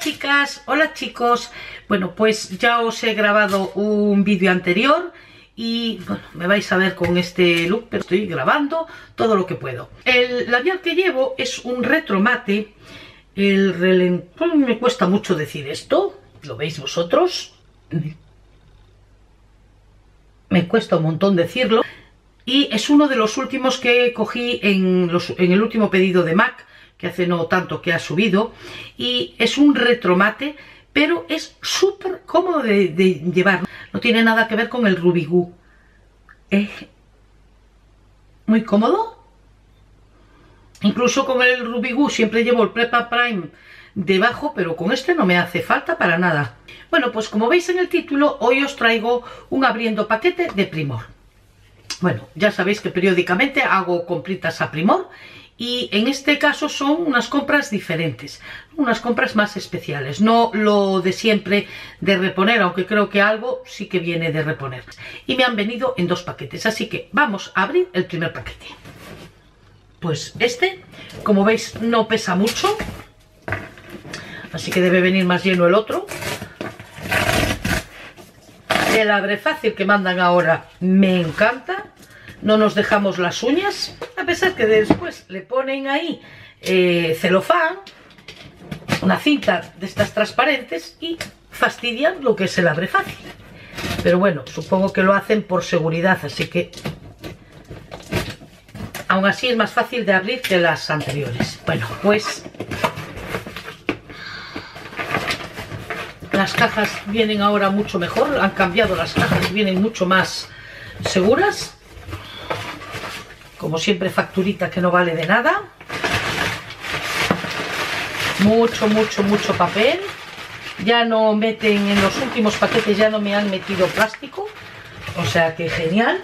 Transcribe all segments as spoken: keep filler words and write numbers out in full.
chicas, hola chicos. Bueno, pues ya os he grabado un vídeo anterior y bueno, me vais a ver con este look, pero estoy grabando todo lo que puedo. El labial que llevo es un retro mate. El relen... me cuesta mucho decir esto, ¿lo veis vosotros? Me cuesta un montón decirlo. Y es uno de los últimos que cogí en, los, en el último pedido de MAC, que hace no tanto que ha subido. Y es un retromate, pero es súper cómodo de, de llevar. No tiene nada que ver con el Rubigú. Es muy cómodo. Incluso con el Rubigú siempre llevo el Prepa Prime debajo, pero con este no me hace falta para nada. Bueno, pues como veis en el título, hoy os traigo un abriendo paquete de Primor. Bueno, ya sabéis que periódicamente hago compritas a Primor y en este caso son unas compras diferentes, unas compras más especiales, no lo de siempre de reponer, aunque creo que algo sí que viene de reponer. Y me han venido en dos paquetes, así que vamos a abrir el primer paquete. Pues este, como veis, no pesa mucho, así que debe venir más lleno el otro. El abre fácil que mandan ahora me encanta. No nos dejamos las uñas, a pesar que después le ponen ahí eh, celofán, una cinta de estas transparentes y fastidian lo que es el abre fácil. Pero bueno, supongo que lo hacen por seguridad, así que aún así es más fácil de abrir que las anteriores. Bueno, pues las cajas vienen ahora mucho mejor, han cambiado las cajas, vienen mucho más seguras. Como siempre, facturita que no vale de nada. Mucho, mucho, mucho papel. Ya no meten, en los últimos paquetes ya no me han metido plástico. O sea que genial.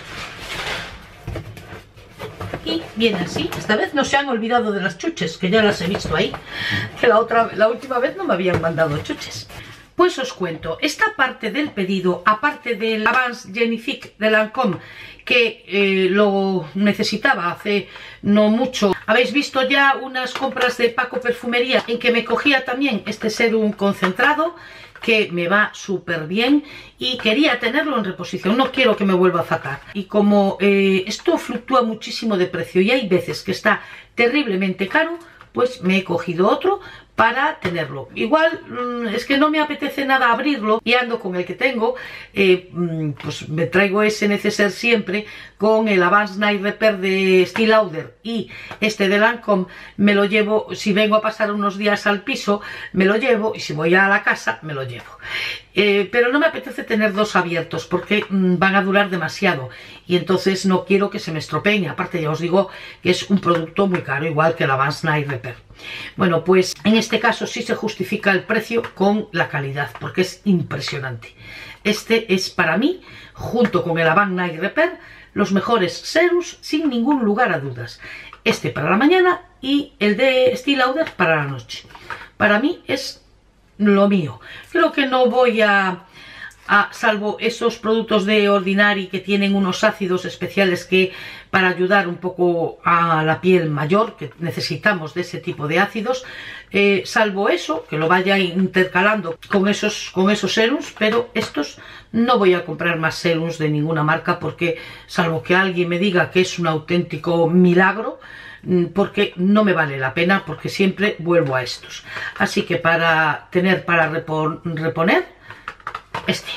Y viene así. Esta vez no se han olvidado de las chuches, que ya las he visto ahí. Que la, otra, la última vez no me habían mandado chuches. Pues os cuento, esta parte del pedido, aparte del Avance Genifique de Lancôme, que eh, lo necesitaba hace no mucho. Habéis visto ya unas compras de Paco Perfumería en que me cogía también este serum concentrado, que me va súper bien y quería tenerlo en reposición, no quiero que me vuelva a fatar. Y como eh, esto fluctúa muchísimo de precio y hay veces que está terriblemente caro, pues me he cogido otro para tenerlo. Igual mmm, es que no me apetece nada abrirlo y ando con el que tengo, eh, mmm, pues me traigo ese neceser siempre con el Avance Night Repair de Estée Lauder y este de Lancôme me lo llevo, si vengo a pasar unos días al piso me lo llevo y si voy a la casa me lo llevo. Eh, pero no me apetece tener dos abiertos porque mmm, van a durar demasiado y entonces no quiero que se me estropeen. Aparte ya os digo que es un producto muy caro, igual que el Avance Night Repair. Bueno, pues en este caso sí se justifica el precio con la calidad porque es impresionante. Este es para mí, junto con el Avance Night Repair, los mejores serums sin ningún lugar a dudas. Este para la mañana y el de Estée Lauder para la noche. Para mí es lo mío. Creo que no voy a, a salvo esos productos de Ordinary que tienen unos ácidos especiales que para ayudar un poco a la piel mayor, que necesitamos de ese tipo de ácidos, eh, salvo eso, que lo vaya intercalando con esos, con esos serums, pero estos no voy a comprar más serums de ninguna marca porque, salvo que alguien me diga que es un auténtico milagro, porque no me vale la pena, porque siempre vuelvo a estos. Así que para tener para repon reponer, este.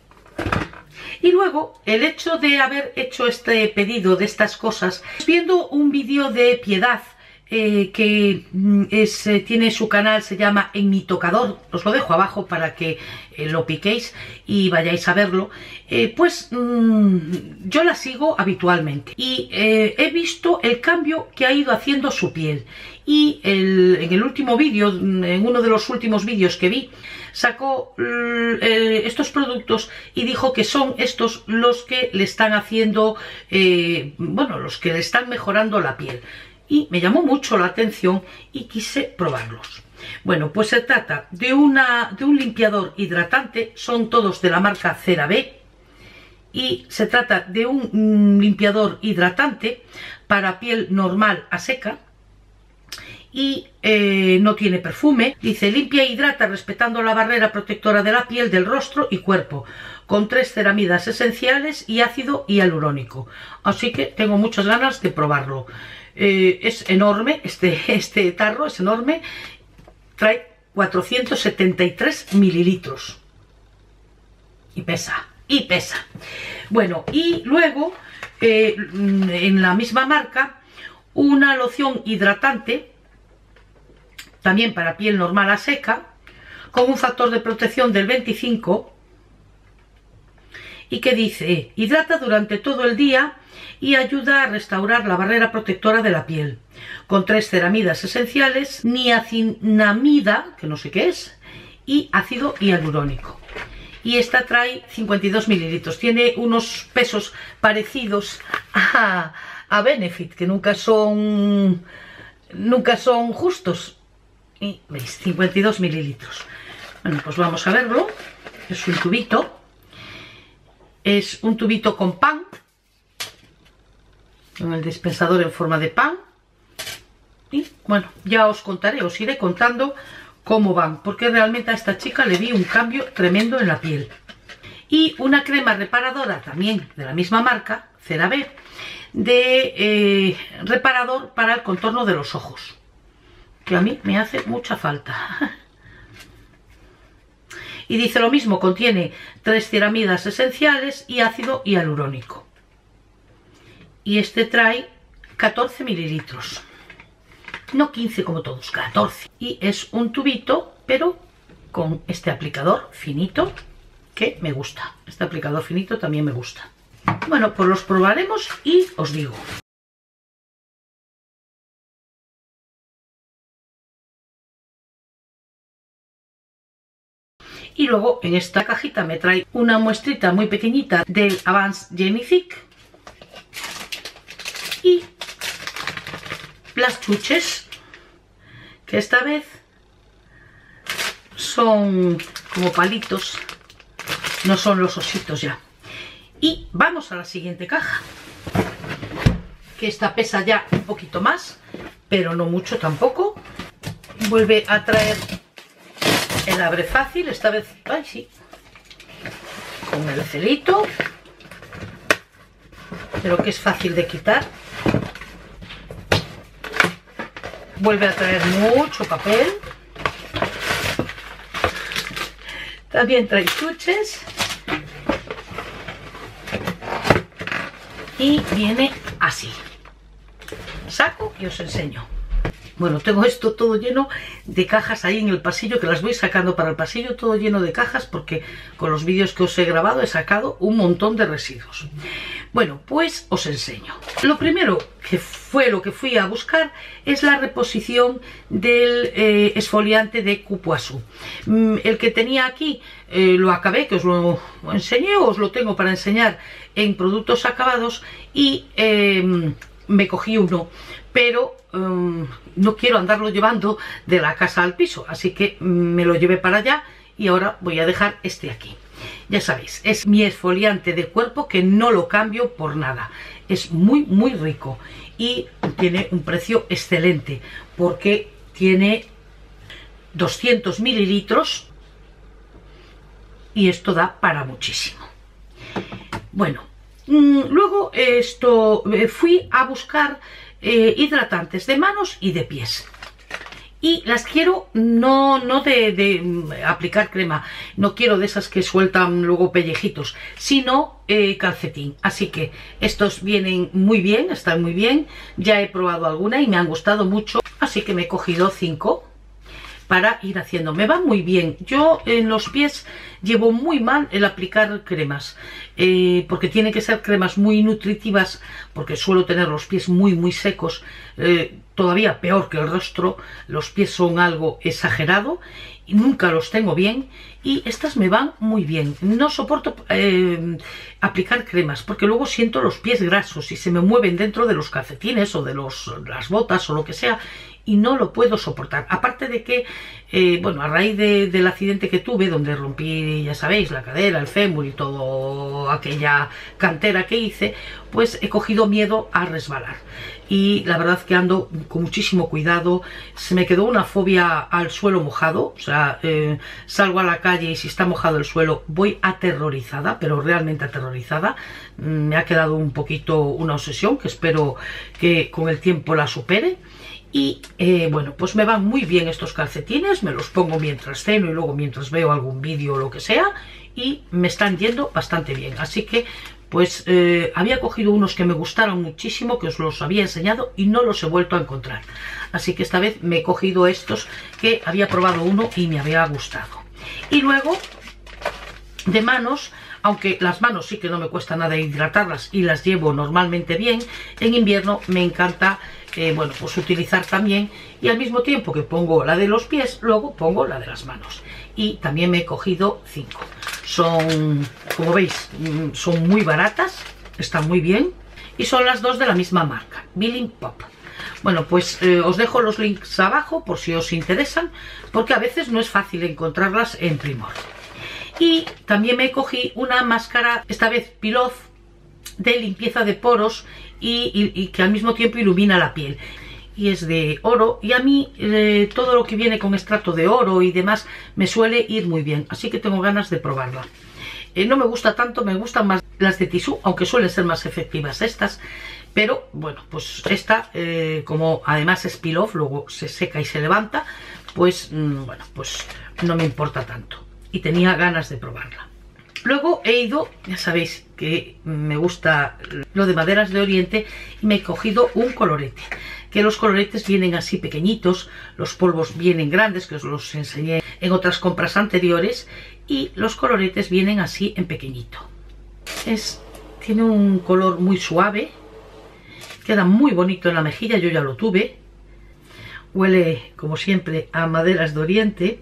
Y luego, el hecho de haber hecho este pedido de estas cosas, viendo un vídeo de Piedad, eh, que es, eh, tiene su canal, se llama En mi tocador, os lo dejo abajo para que eh, lo piquéis y vayáis a verlo, eh, pues mmm, yo la sigo habitualmente y eh, he visto el cambio que ha ido haciendo su piel. Y el, en el último vídeo, en uno de los últimos vídeos que vi, sacó eh, estos productos y dijo que son estos los que le están haciendo, eh, bueno, los que le están mejorando la piel. Y me llamó mucho la atención y quise probarlos. Bueno, pues se trata de, una, de un limpiador hidratante, son todos de la marca CeraVe. Y se trata de un, un limpiador hidratante para piel normal a seca. y eh, no tiene perfume. Dice, limpia e hidrata respetando la barrera protectora de la piel, del rostro y cuerpo, con tres ceramidas esenciales y ácido hialurónico. Así que tengo muchas ganas de probarlo. Eh, es enorme, este, este tarro es enorme, trae cuatrocientos setenta y tres mililitros y pesa, y pesa. Bueno, y luego eh, en la misma marca una loción hidratante, también para piel normal a seca, con un factor de protección del veinticinco, y que dice, hidrata durante todo el día y ayuda a restaurar la barrera protectora de la piel, con tres ceramidas esenciales, niacinamida, que no sé qué es, y ácido hialurónico. Y esta trae cincuenta y dos mililitros, tiene unos pesos parecidos a, a Benefit, que nunca son, nunca son justos. Y veis, cincuenta y dos mililitros. Bueno, pues vamos a verlo. Es un tubito. Es un tubito con pan, con el dispensador en forma de pan. Y bueno, ya os contaré, os iré contando cómo van, porque realmente a esta chica le vi un cambio tremendo en la piel. Y una crema reparadora también de la misma marca, CeraVe, de eh, reparador para el contorno de los ojos, que a mí me hace mucha falta. Y dice lo mismo, contiene tres ceramidas esenciales y ácido hialurónico. Y este trae catorce mililitros. No quince como todos, catorce. Y es un tubito, pero con este aplicador finito, que me gusta. Este aplicador finito también me gusta. Bueno, pues los probaremos y os digo. Y luego en esta cajita me trae una muestrita muy pequeñita del Avance Genifique y las chuches, que esta vez son como palitos, no son los ositos ya. Y vamos a la siguiente caja, que esta pesa ya un poquito más, pero no mucho tampoco. Vuelve a traer el abre fácil, esta vez, ay sí, con el celito, pero que es fácil de quitar. Vuelve a traer mucho papel. También trae chuches. Y viene así. Saco y os enseño. Bueno, tengo esto todo lleno de cajas ahí en el pasillo, que las voy sacando para el pasillo, todo lleno de cajas, porque con los vídeos que os he grabado he sacado un montón de residuos. Bueno, pues os enseño. Lo primero que fue lo que fui a buscar es la reposición del eh, esfoliante de Kupuasu. Mm, el que tenía aquí eh, lo acabé, que os lo enseñé, o os lo tengo para enseñar en productos acabados, y eh, me cogí uno, pero um, no quiero andarlo llevando de la casa al piso, así que me lo llevé para allá y ahora voy a dejar este aquí. Ya sabéis, es mi esfoliante de cuerpo, que no lo cambio por nada. Es muy muy rico y tiene un precio excelente, porque tiene doscientos mililitros y esto da para muchísimo. Bueno, luego esto fui a buscar eh, hidratantes de manos y de pies. Y las quiero no, no de, de aplicar crema, no quiero de esas que sueltan luego pellejitos, sino eh, calcetín. Así que estos vienen muy bien, están muy bien. Ya he probado alguna y me han gustado mucho, así que me he cogido cinco para ir haciendo. Me va muy bien. Yo en los pies llevo muy mal el aplicar cremas, eh, porque tienen que ser cremas muy nutritivas, porque suelo tener los pies muy muy secos, eh, todavía peor que el rostro. Los pies son algo exagerado y nunca los tengo bien, y estas me van muy bien. No soporto eh, aplicar cremas, porque luego siento los pies grasos y se me mueven dentro de los calcetines o de los, las botas o lo que sea, y no lo puedo soportar. Aparte de que, eh, bueno, a raíz de, del accidente que tuve, donde rompí, ya sabéis, la cadera, el fémur y todo aquella cantera que hice, pues he cogido miedo a resbalar. Y la verdad que ando con muchísimo cuidado. Se me quedó una fobia al suelo mojado, o sea, eh, salgo a la calle y si está mojado el suelo voy aterrorizada, pero realmente aterrorizada. Me ha quedado un poquito una obsesión que espero que con el tiempo la supere. Y eh, bueno, pues me van muy bien estos calcetines, me los pongo mientras ceno y luego mientras veo algún vídeo o lo que sea, y me están yendo bastante bien. Así que pues eh, había cogido unos que me gustaron muchísimo, que os los había enseñado y no los he vuelto a encontrar. Así que esta vez me he cogido estos que había probado uno y me había gustado. Y luego de manos, aunque las manos sí que no me cuesta nada hidratarlas y las llevo normalmente bien, en invierno me encanta eh, bueno, pues utilizar también, y al mismo tiempo que pongo la de los pies, luego pongo la de las manos. Y también me he cogido cinco. Son, como veis, son muy baratas, están muy bien y son las dos de la misma marca, Billing Pop. Bueno, pues eh, os dejo los links abajo por si os interesan, porque a veces no es fácil encontrarlas en Primor. Y también me cogí una máscara, esta vez Peel Off, de limpieza de poros y, y, y que al mismo tiempo ilumina la piel. Y es de oro, y a mí eh, todo lo que viene con extracto de oro y demás me suele ir muy bien, así que tengo ganas de probarla. Eh, no me gusta tanto, me gustan más las de tisú, aunque suelen ser más efectivas estas, pero bueno, pues esta, eh, como además es peel off, luego se seca y se levanta, pues mmm, bueno, pues no me importa tanto, y tenía ganas de probarla. Luego he ido, ya sabéis que me gusta lo de maderas de Oriente, y me he cogido un colorete. Que los coloretes vienen así pequeñitos, los polvos vienen grandes, que os los enseñé en otras compras anteriores, y los coloretes vienen así en pequeñito. Es, tiene un color muy suave, queda muy bonito en la mejilla, yo ya lo tuve. Huele, como siempre, a maderas de Oriente,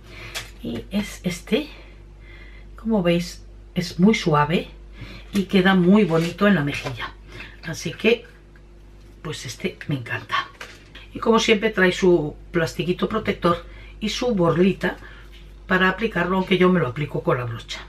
y es este, como veis, es muy suave y queda muy bonito en la mejilla. Así que pues este me encanta. Y como siempre trae su plastiquito protector y su borlita para aplicarlo, aunque yo me lo aplico con la brocha.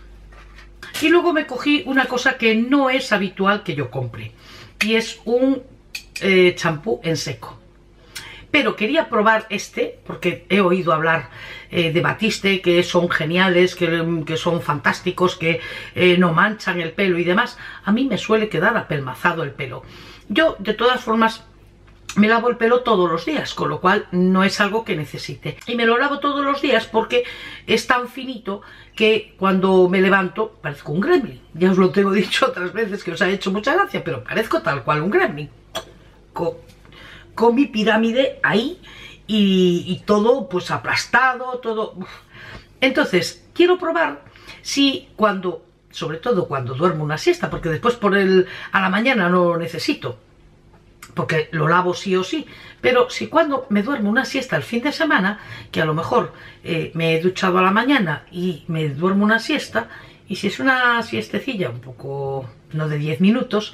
Y luego me cogí una cosa que no es habitual que yo compre, y es un eh, champú en seco. Pero quería probar este porque he oído hablar eh, de Batiste, que son geniales, que, que son fantásticos, que eh, no manchan el pelo y demás. A mí me suele quedar apelmazado el pelo. Yo, de todas formas, me lavo el pelo todos los días, con lo cual no es algo que necesite. Y me lo lavo todos los días porque es tan finito que cuando me levanto parezco un gremlin. Ya os lo tengo dicho otras veces, que os ha hecho mucha gracia, pero parezco tal cual un gremlin. Con, con mi pirámide ahí y, y todo pues aplastado, todo. Entonces, quiero probar si cuando, sobre todo cuando duermo una siesta, porque después por el a la mañana no lo necesito, porque lo lavo sí o sí, pero si cuando me duermo una siesta el fin de semana, que a lo mejor eh, me he duchado a la mañana y me duermo una siesta, y si es una siestecilla un poco, no de diez minutos,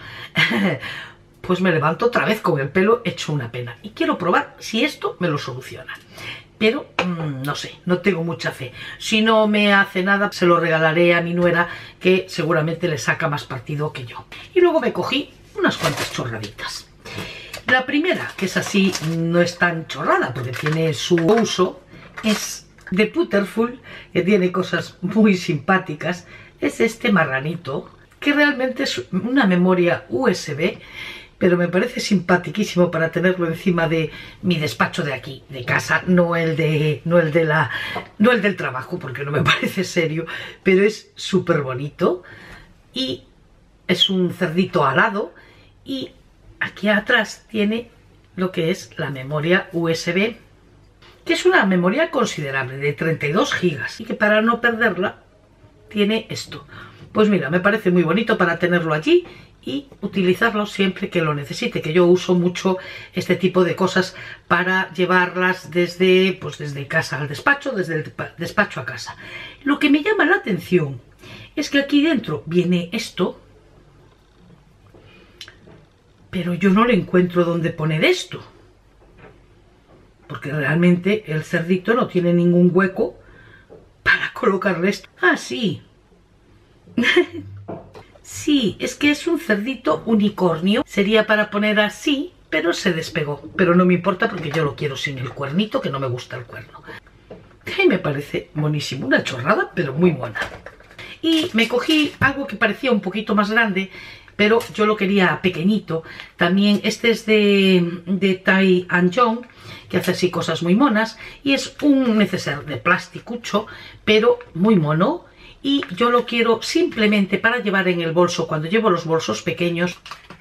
pues me levanto otra vez con el pelo hecho una pena. Y quiero probar si esto me lo soluciona. Pero mmm, no sé, no tengo mucha fe. Si no me hace nada, se lo regalaré a mi nuera, que seguramente le saca más partido que yo. Y luego me cogí unas cuantas chorraditas. La primera, que es así, no es tan chorrada porque tiene su uso, es de Putterful, que tiene cosas muy simpáticas. Es este marranito, que realmente es una memoria U S B, pero me parece simpaticísimo para tenerlo encima de mi despacho de aquí, de casa, no el de, no el de la, no el del trabajo, porque no me parece serio, pero es súper bonito y es un cerdito alado, y aquí atrás tiene lo que es la memoria U S B, que es una memoria considerable de treinta y dos gigas, y que para no perderla tiene esto. Pues mira, me parece muy bonito para tenerlo allí y utilizarlo siempre que lo necesite, que yo uso mucho este tipo de cosas para llevarlas desde, pues desde casa al despacho, desde el despacho a casa. Lo que me llama la atención es que aquí dentro viene esto, pero yo no le encuentro dónde poner esto. porque realmente el cerdito no tiene ningún hueco para colocarle esto. Ah, sí. Sí, es que es un cerdito unicornio. Sería para poner así, pero se despegó. Pero no me importa porque yo lo quiero sin el cuernito, que no me gusta el cuerno. Y me parece buenísimo, una chorrada, pero muy mona. Y me cogí algo que parecía un poquito más grande, pero yo lo quería pequeñito. También este es de, de Tai and Young, que hace así cosas muy monas. Y es un neceser de plasticucho, pero muy mono. Y yo lo quiero simplemente para llevar en el bolso, cuando llevo los bolsos pequeños,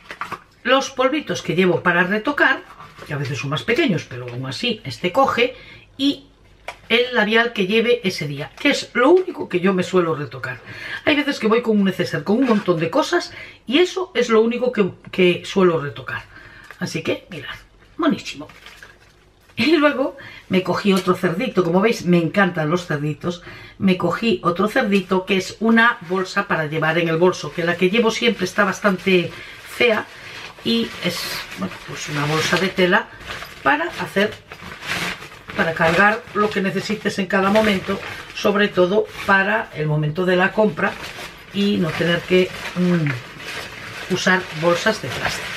los polvitos que llevo para retocar, que a veces son más pequeños, pero aún así este coge, y el labial que lleve ese día, que es lo único que yo me suelo retocar. Hay veces que voy con un neceser con un montón de cosas y eso es lo único que, que suelo retocar. Así que, mirad, monísimo. Y luego me cogí otro cerdito, como veis me encantan los cerditos. Me cogí otro cerdito que es una bolsa para llevar en el bolso, que la que llevo siempre está bastante fea y es, bueno, pues una bolsa de tela para hacer, para cargar lo que necesites en cada momento, sobre todo para el momento de la compra y no tener que mmm, usar bolsas de plástico.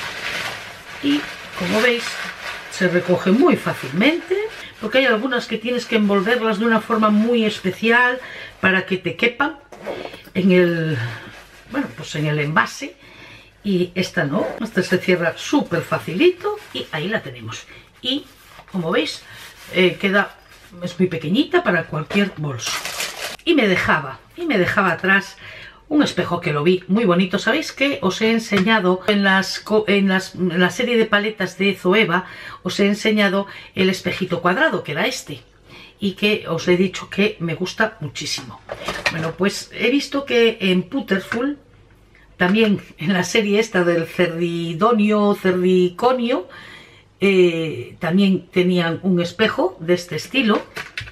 Y como veis se recoge muy fácilmente, porque hay algunas que tienes que envolverlas de una forma muy especial para que te quepan en el, bueno, pues en el envase, y esta no, esta se cierra súper facilito y ahí la tenemos. Y como veis eh, queda, es muy pequeñita para cualquier bolso. Y me dejaba, y me dejaba atrás un espejo que lo vi muy bonito. Sabéis que os he enseñado en, las, en, las, en la serie de paletas de Zoeva, os he enseñado el espejito cuadrado, que era este, y que os he dicho que me gusta muchísimo. Bueno, pues he visto que en Putterful, también en la serie esta del cerdidonio, cerdiconio, eh, también tenían un espejo de este estilo.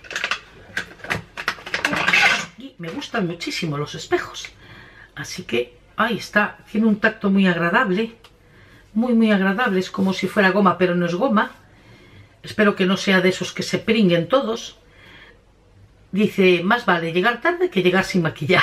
Y me gustan muchísimo los espejos. Así que, ahí está, tiene un tacto muy agradable, muy muy agradable, es como si fuera goma, pero no es goma. Espero que no sea de esos que se pringuen todos. Dice, más vale llegar tarde que llegar sin maquillar.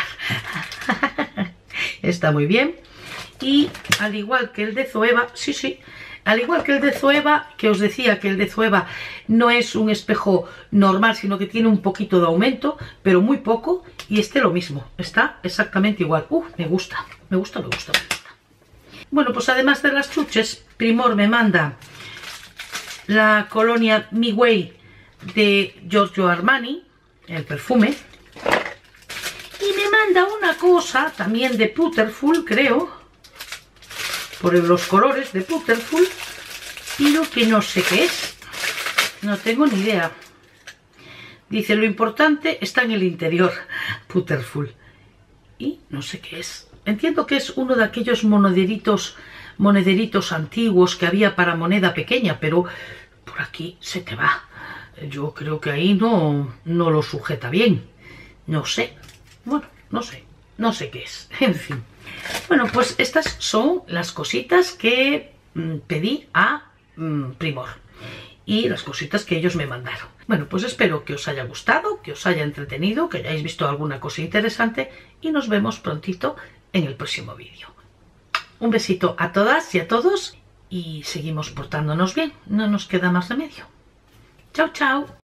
Está muy bien. Y al igual que el de Zoeva, sí, sí, al igual que el de Zoeva, que os decía que el de Zoeva no es un espejo normal, sino que tiene un poquito de aumento, pero muy poco, y este lo mismo, está exactamente igual. Uh, me gusta, me gusta, me gusta, me gusta. Bueno, pues además de las chuches, Primor me manda la colonia Mi Way de Giorgio Armani, el perfume, y me manda una cosa también de Putterful, creo, por los colores de Putterful, pero que no sé qué es, no tengo ni idea. Dice, lo importante está en el interior, Putterful, y no sé qué es. Entiendo que es uno de aquellos monederitos, monederitos antiguos que había para moneda pequeña, pero por aquí se te va. Yo creo que ahí no, no lo sujeta bien, no sé, bueno, no sé, no sé qué es, en fin. Bueno, pues estas son las cositas que mmm, pedí a mmm, Primor y las cositas que ellos me mandaron. Bueno, pues espero que os haya gustado, que os haya entretenido, que hayáis visto alguna cosa interesante y nos vemos prontito en el próximo vídeo. Un besito a todas y a todos y seguimos portándonos bien, no nos queda más remedio. Chao, chao.